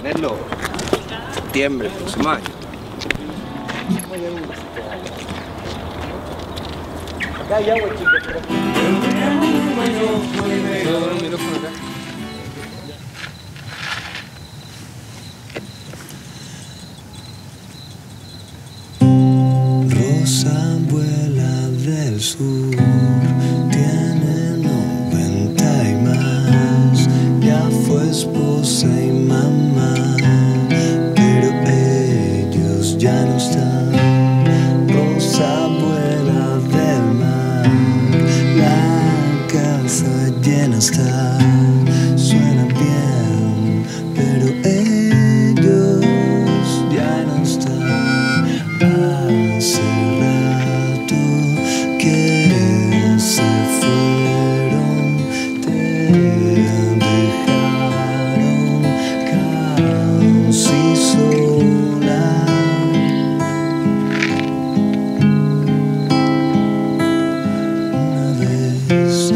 tenerlo septiembre, próximo año. Acá hay agua, chicos, pero... Rosa vuela del sur, tiene 90 y más, ya fue esposa y mamá, pero ellos ya no están. Rosa vuela del mar, la casa llena está, suena bien, pero ellos ya no están. Hace rato que se fueron, te dejaron casi sola. Una vez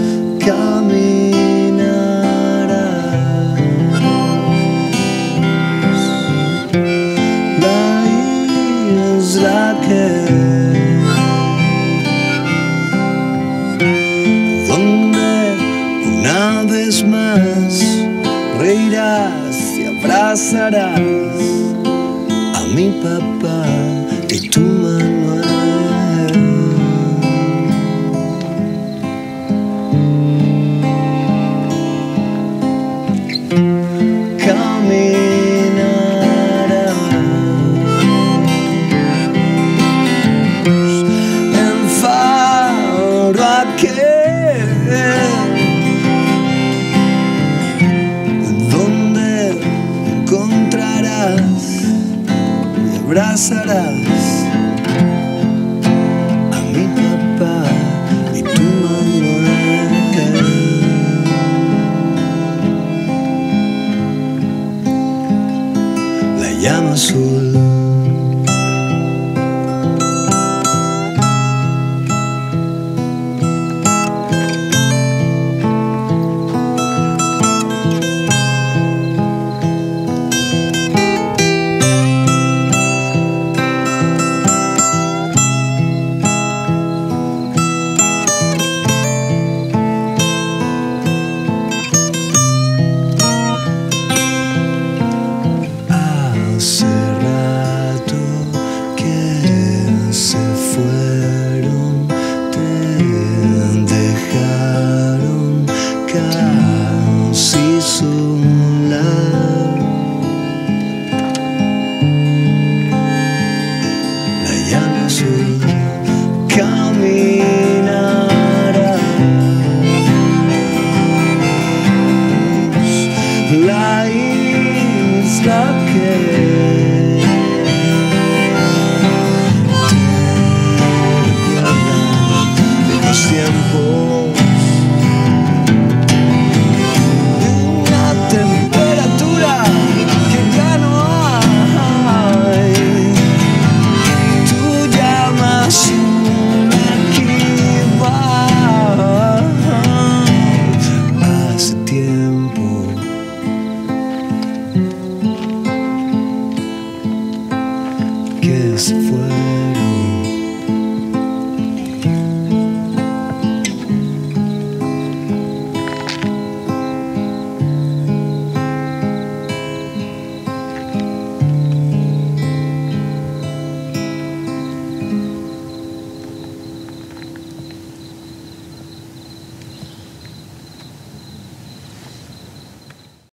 caminarás la isla donde una vez más reirás y abrazarás a mi papá y tu Manuel. Donde encontrarás y abrazarás a mi papá y tu Manuel. La llama azul casi sola. La llama azul caminará, la isla que te recuerda de los tiempos. Que se fue.